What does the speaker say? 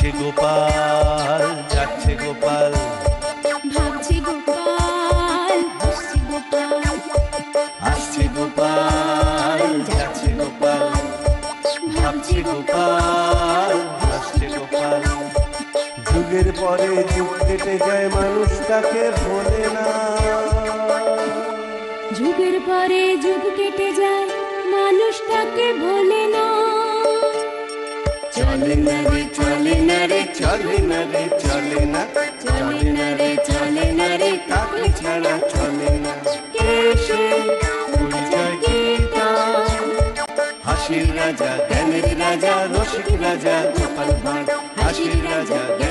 আসছে গোপাল যাচ্ছে গোপাল, ভাবছে গোপাল হাসছে গোপাল, আসছে গোপাল যাচ্ছে গোপাল, ভাবছে গোপাল হাসছে গোপাল। যুগের পরে যুগ কেটে যায় মানুষ তাকে ভোলে না, যুগের পরে যুগ কেটে যায় মানুষ তাকে ভোলে না। চলে না রে চলে না রে চলে না রে চলে না, চলে না রে চলে না রে তাকে ছাড়া চলে না। এসে পরিচয় গীতা, হাসির রাজা জ্ঞানের রাজা রসিক রাজা গোপাল ভাঁড়, হাসির রাজা